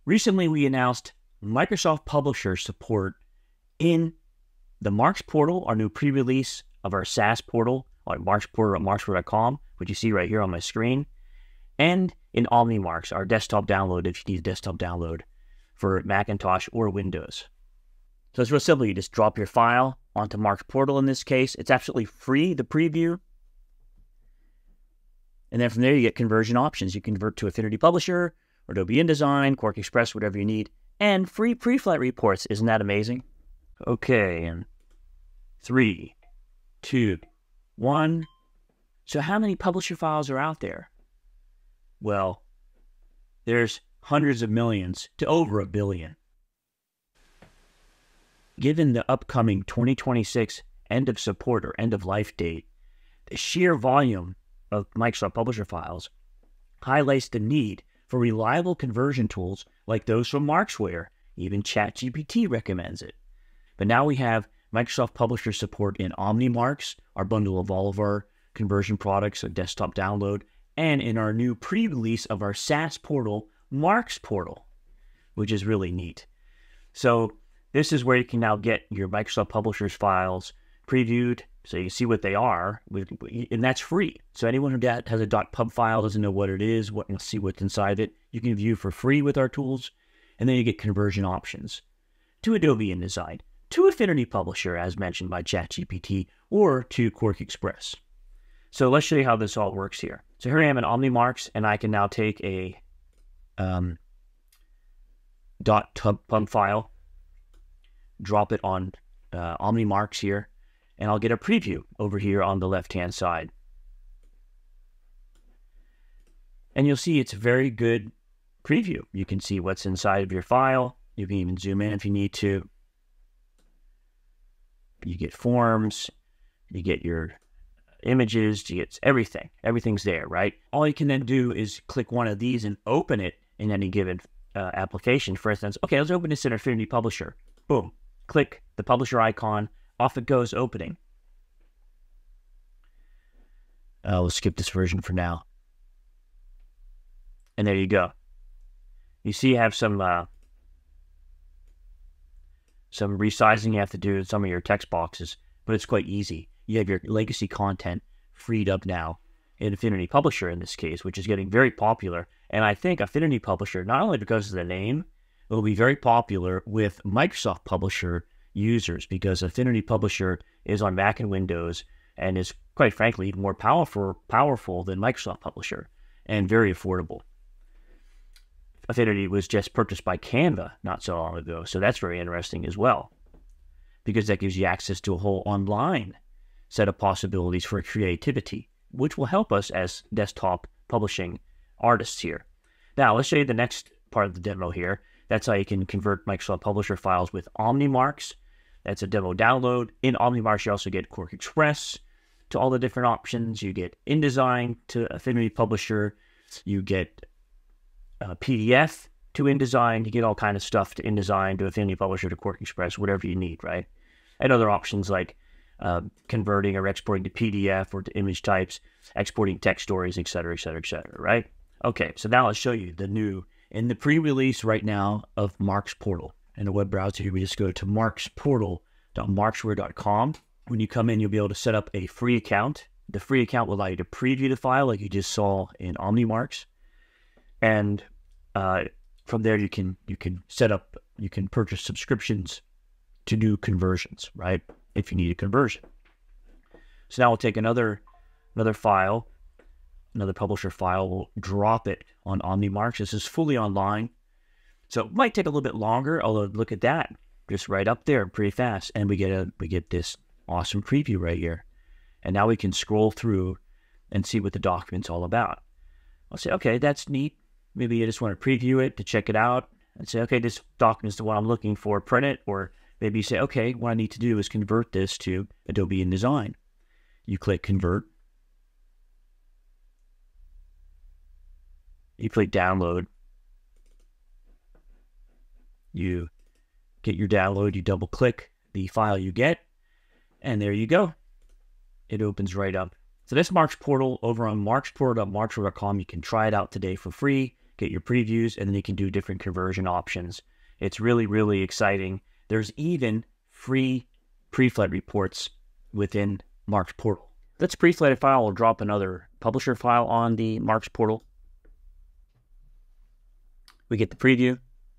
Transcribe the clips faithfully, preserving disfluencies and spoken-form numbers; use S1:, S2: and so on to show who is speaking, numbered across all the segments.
S1: Recently, we announced Microsoft Publisher support in the MarkzPortal, our new pre-release of our SaaS portal, like MarkzPortal at markzware dot com, which you see right here on my screen, and in OmniMarkz, our desktop download if you need a desktop download for Macintosh or Windows. So it's real simple. You just drop your file onto MarkzPortal in this case. It's absolutely free, the preview. And then from there, you get conversion options. You convert to Affinity Publisher, or Adobe InDesign, QuarkXPress, whatever you need, and free preflight reports. Isn't that amazing? Okay, and three, two, one. So how many publisher files are out there? Well, there's hundreds of millions to over a billion. Given the upcoming twenty twenty-six end of support or end of life date, the sheer volume of Microsoft Publisher files highlights the need for reliable conversion tools like those from Markzware. Even ChatGPT recommends it. But now we have Microsoft Publisher support in OmniMarkz, our bundle of all of our conversion products, a desktop download, and in our new pre-release of our SaaS portal, MarkzPortal, which is really neat. So this is where you can now get your Microsoft Publishers files previewed, so you see what they are, and that's free. So anyone who has a .pub file, doesn't know what it is, what, see what's inside it, you can view for free with our tools, and then you get conversion options to Adobe InDesign, to Affinity Publisher, as mentioned by ChatGPT, or to QuarkXPress. So let's show you how this all works here. So here I am in OmniMarkz, and I can now take a um, .pub file, drop it on uh, OmniMarkz here, and I'll get a preview over here on the left-hand side. And you'll see it's a very good preview. You can see what's inside of your file. You can even zoom in if you need to. You get forms, you get your images, you get everything. Everything's there, right? All you can then do is click one of these and open it in any given uh, application. For instance, okay, let's open this in Affinity Publisher. Boom. Click the publisher icon. Off it goes, opening. Uh, we'll skip this version for now. And there you go. You see you have some uh, some resizing you have to do in some of your text boxes, but it's quite easy. You have your legacy content freed up now in Affinity Publisher in this case, which is getting very popular. And I think Affinity Publisher, not only because of the name, it will be very popular with Microsoft Publisher users, because Affinity Publisher is on Mac and Windows and is, quite frankly, even more powerful powerful than Microsoft Publisher and very affordable. Affinity was just purchased by Canva not so long ago, so that's very interesting as well, because that gives you access to a whole online set of possibilities for creativity, which will help us as desktop publishing artists here. Now, let's show you the next part of the demo here. That's how you can convert Microsoft Publisher files with OmniMarkz. That's a demo download. In OmniMarkz, you also get QuarkXPress to all the different options. You get InDesign to Affinity Publisher. You get uh, P D F to InDesign. You get all kind of stuff to InDesign, to Affinity Publisher, to QuarkXPress, whatever you need, right? And other options like uh, converting or exporting to P D F or to image types, exporting text stories, et cetera, et cetera, et cetera, right? Okay, so now I'll show you the new, in the pre-release right now of MarkzPortal. In the web browser here, we just go to marks portal dot markzware dot com. When you come in, you'll be able to set up a free account. The free account will allow you to preview the file like you just saw in OmniMarkz. And uh, from there, you can you can set up, you can purchase subscriptions to do conversions, right? If you need a conversion. So now we'll take another another file, another publisher file. We'll drop it on OmniMarkz. This is fully online, so it might take a little bit longer. Although look at that, just right up there, pretty fast, and we get a we get this awesome preview right here. And now we can scroll through and see what the document's all about. I'll say, okay, that's neat. Maybe you just want to preview it to check it out and say, okay, this document's the one I'm looking for, print it. Or maybe you say, okay, what I need to do is convert this to Adobe InDesign. You click Convert. You click Download. You get your download, you double click the file you get, and there you go. It opens right up. So this MarkzPortal over on marks portal dot markzware dot com. You can try it out today for free. get your previews, and then you can do different conversion options. It's really, really exciting. There's even free preflight reports within MarkzPortal. Let's preflight a file. We'll drop another publisher file on the MarkzPortal. We get the preview.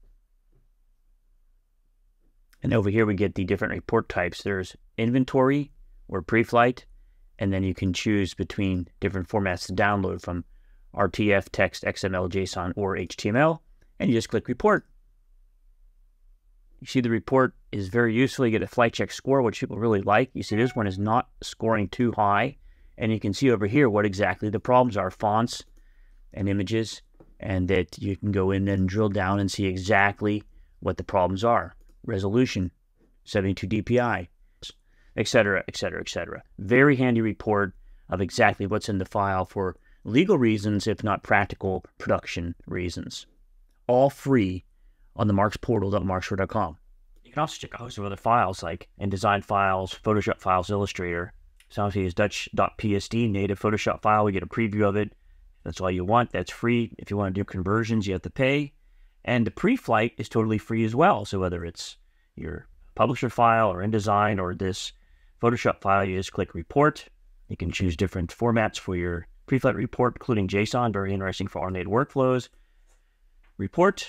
S1: And over here we get the different report types. There's inventory or preflight, and then you can choose between different formats to download from R T F, text, X M L, JSON, or H T M L, and you just click report. You see the report is very useful. You get a flight check score, which people really like. You see this one is not scoring too high, and you can see over here what exactly the problems are, fonts and images, and that you can go in and drill down and see exactly what the problems are. Resolution, seventy-two D P I, et cetera, et cetera, et cetera. Very handy report of exactly what's in the file for legal reasons, if not practical production reasons. All free on the marks portal dot markzware dot com. You can also check a host of other files like InDesign files, Photoshop files, Illustrator. So obviously is Dutch dot P S D, native Photoshop file. We get a preview of it. That's all you want. That's free. If you want to do conversions, you have to pay. And the preflight is totally free as well. So whether it's your publisher file or InDesign or this Photoshop file, you just click report. You can choose different formats for your preflight report, including JSON, very interesting for automated workflows. Report,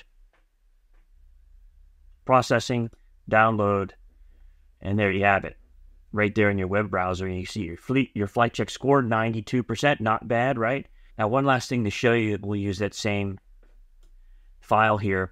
S1: processing, download, and there you have it. Right there in your web browser, you see your, fleet, your flight check score, ninety-two percent, not bad, right? Now, one last thing to show you, we'll use that same file here.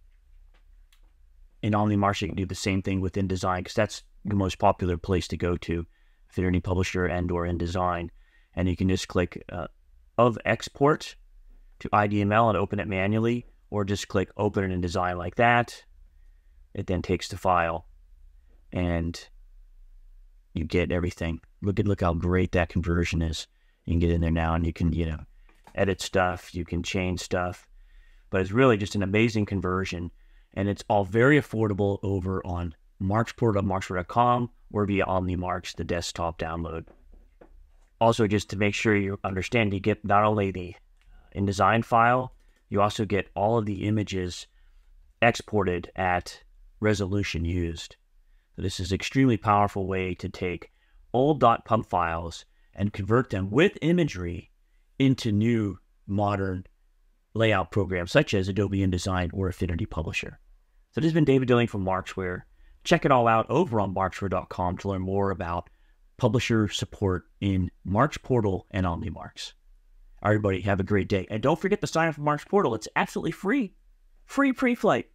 S1: In OmniMarkz, you can do the same thing with InDesign, because that's the most popular place to go to, Affinity Publisher and or InDesign. And you can just click uh, of export to I D M L and open it manually, or just click open it in InDesign like that. It then takes the file and you get everything. Look at look how great that conversion is. You can get in there now and you can, you know, edit stuff, you can change stuff. But it's really just an amazing conversion, and it's all very affordable over on marks portal dot markzware dot com or via OmniMarkz, the desktop download. Also, just to make sure you understand, you get not only the InDesign file, you also get all of the images exported at resolution used. So this is an extremely powerful way to take old .pub files and convert them with imagery into new modern layout programs such as Adobe InDesign or Affinity Publisher. So this has been David Dilling from Markzware. Check it all out over on markzware dot com to learn more about publisher support in MarkzPortal and OmniMarkz. Everybody have a great day. And don't forget to sign up for MarkzPortal. It's absolutely free. Free pre-flight.